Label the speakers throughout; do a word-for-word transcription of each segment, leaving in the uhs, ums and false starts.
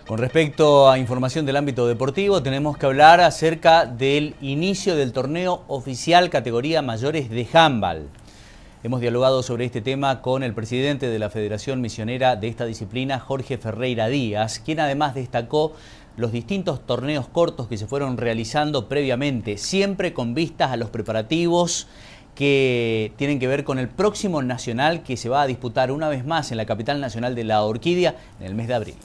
Speaker 1: Con respecto a información del ámbito deportivo, tenemos que hablar acerca del inicio del torneo oficial categoría mayores de handball. Hemos dialogado sobre este tema con el presidente de la Federación Misionera de esta disciplina, Jorge Ferreira Díaz, quien además destacó los distintos torneos cortos que se fueron realizando previamente, siempre con vistas a los preparativos que tienen que ver con el próximo nacional que se va a disputar una vez más en la capital nacional de la Orquídea en el mes de abril.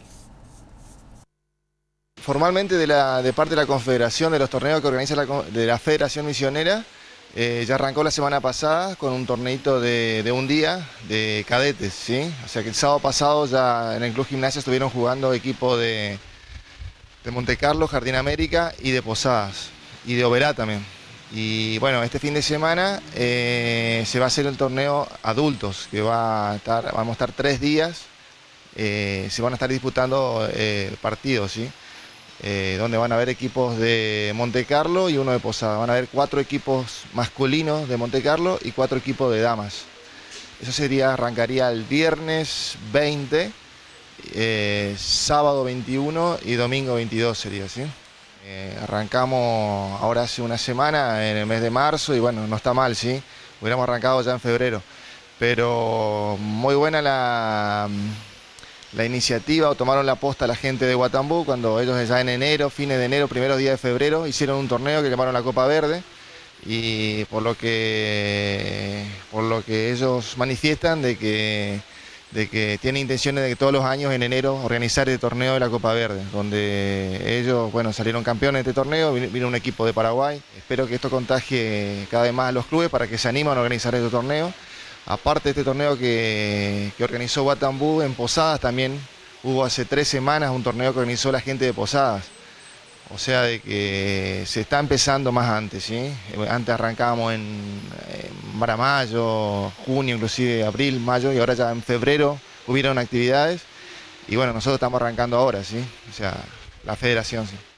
Speaker 2: Formalmente de, la, de parte de la Confederación de los torneos que organiza la, de la Federación Misionera, eh, ya arrancó la semana pasada con un torneito de, de un día de cadetes, ¿sí? O sea que el sábado pasado ya en el Club Gimnasia estuvieron jugando equipos de, de Montecarlo, Jardín América y de Posadas, y de Oberá también. Y bueno, este fin de semana eh, se va a hacer el torneo adultos, que va a estar, vamos a estar tres días, eh, se van a estar disputando eh, partidos, ¿sí? Eh, donde van a haber equipos de Montecarlo y uno de Posadas. Van a haber cuatro equipos masculinos de Montecarlo y cuatro equipos de damas. Eso sería, arrancaría el viernes veinte, eh, sábado veintiuno y domingo veintidós sería, ¿sí? Eh, arrancamos ahora hace una semana, en el mes de marzo, y bueno, no está mal, ¿sí? Hubiéramos arrancado ya en febrero. Pero muy buena la... la iniciativa, o tomaron la posta la gente de Guatambú cuando ellos ya en enero, fines de enero, primeros días de febrero, hicieron un torneo que llamaron la Copa Verde, y por lo que por lo que ellos manifiestan de que de que tienen intenciones de que todos los años en enero organizar el torneo de la Copa Verde, donde ellos, bueno, salieron campeones de este torneo, vino un equipo de Paraguay. Espero que esto contagie cada vez más a los clubes para que se animen a organizar este torneo. Aparte de este torneo que, que organizó Guatambú en Posadas, también hubo hace tres semanas un torneo que organizó la gente de Posadas. O sea, de que se está empezando más antes, ¿sí? Antes arrancábamos en, en para mayo, junio, inclusive abril, mayo, y ahora ya en febrero hubieron actividades. Y bueno, nosotros estamos arrancando ahora, ¿sí? O sea, la federación, sí.